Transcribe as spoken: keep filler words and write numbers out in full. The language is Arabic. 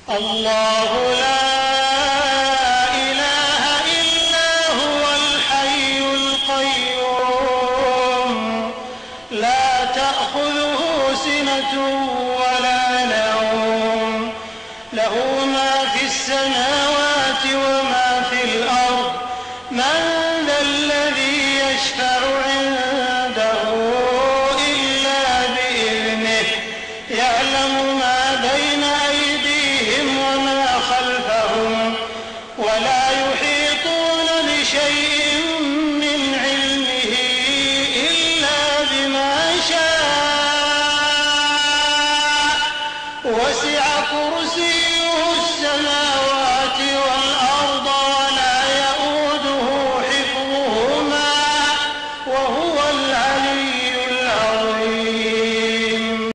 الله لا إله إلا هو الحي القيوم لا تأخذه سنة ولا نوم له ما في السماوات وما في الأرض من ذا الذي يشفع عنده إلا بإذنه يعلم ما بين أيديهم وما خلفهم ولا يحيطون بشيء من علمه إلا بما شاء وسع كرسيه السماوات والأرض